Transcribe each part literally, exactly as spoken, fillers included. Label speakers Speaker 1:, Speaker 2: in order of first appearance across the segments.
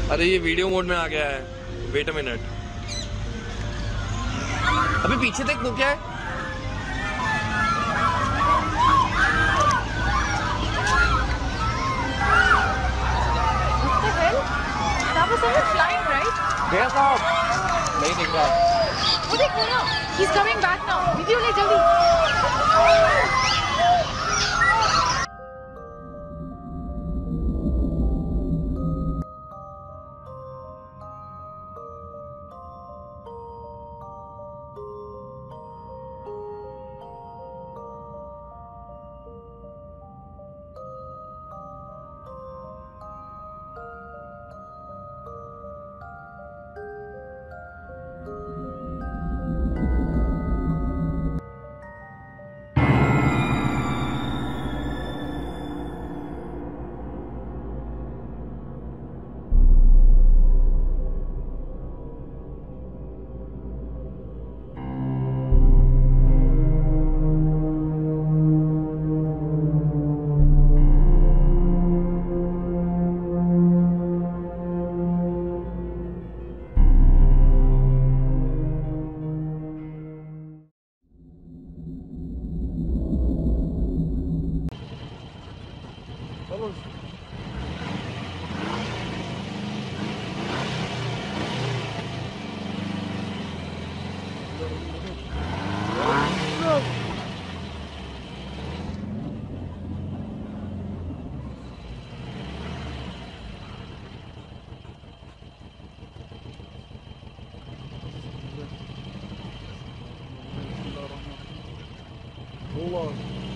Speaker 1: अरे ये video mode में आ गया है। Wait a minute. अभी पीछे देख वो क्या है।
Speaker 2: भैया साहब नहीं दिख रहा।
Speaker 3: वो देखो ना, he's coming back now. Video ले जल्दी।
Speaker 2: والله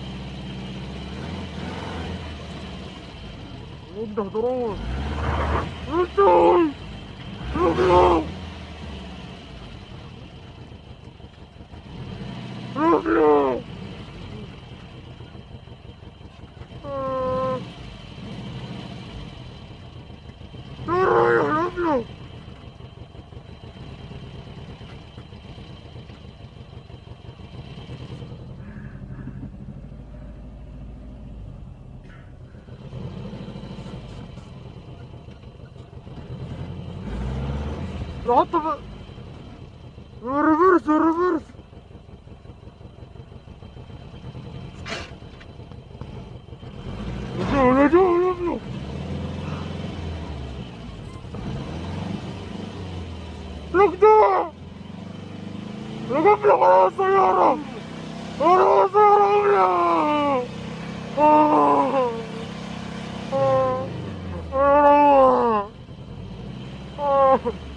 Speaker 2: وده ضروري رجل رجل رجل رجل حط ريفرس ريفرس رجعوا رجعوا رجعوا ركضوا ركب لي على السيارة على السيارة آه آه آه آه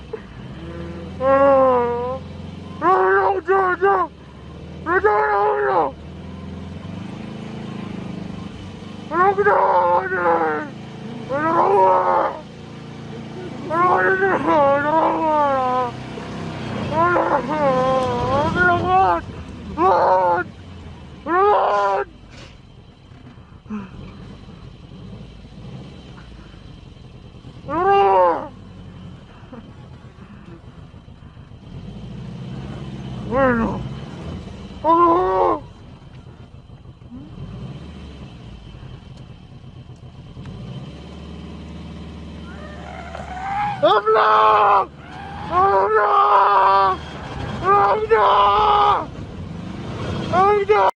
Speaker 2: آه رجع رجع رجع رجع رجع رجع روح وينه؟ الله ابلغ ابلغ ابلغ ابلغ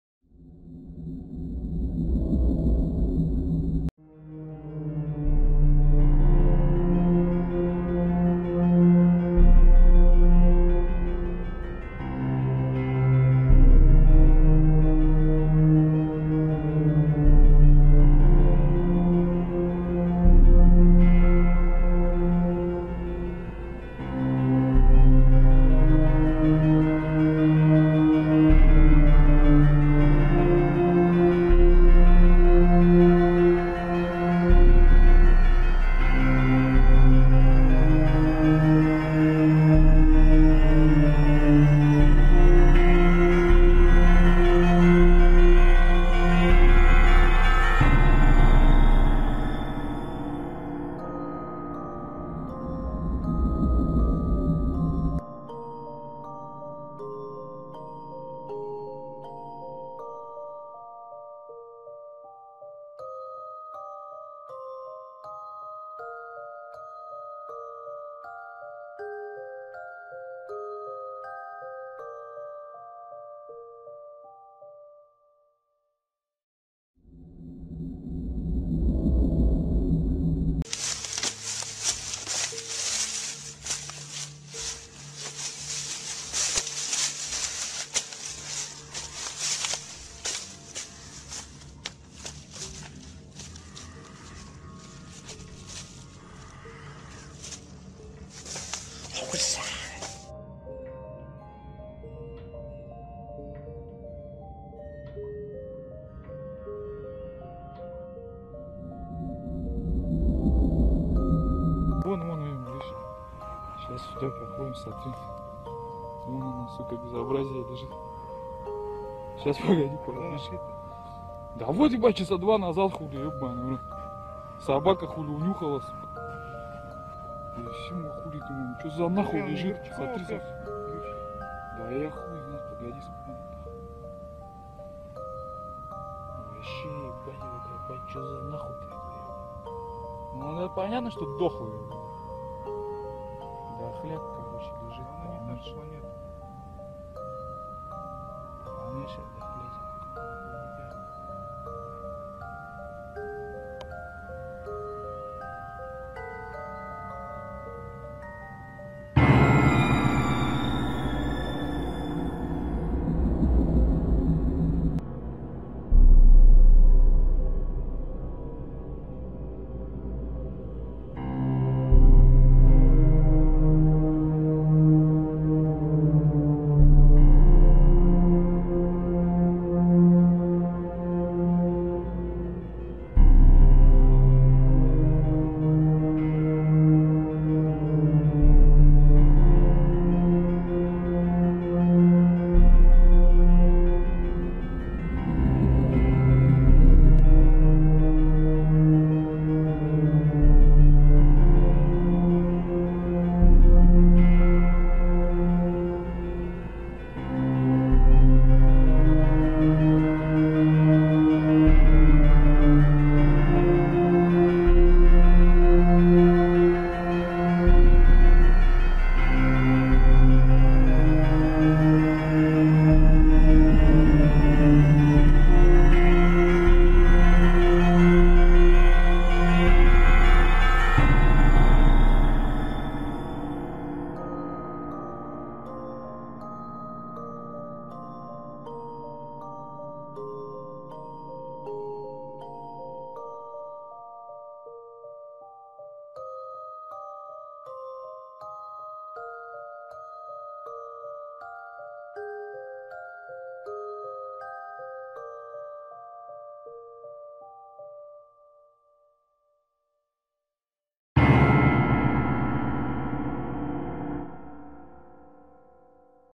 Speaker 2: Вон, вон, вон, видишь? Сейчас сюда проходим, смотри. Вон она, сука, безобразие лежит. Сейчас, погоди, погоди. Да вот, ебать, часа два назад хули, ебаный, бро. Собака хули унюхалась. И все, мы хули думаем, что за нахуй лежит? Смотри, смотри. Да я хуй знаю, погоди, смотри. Вообще, ебать, ебать, что за нахуй-то? Ну, это понятно, что дохлый. Да, хлеб, короче, лежит. Она не та, что нет. Конечно, да.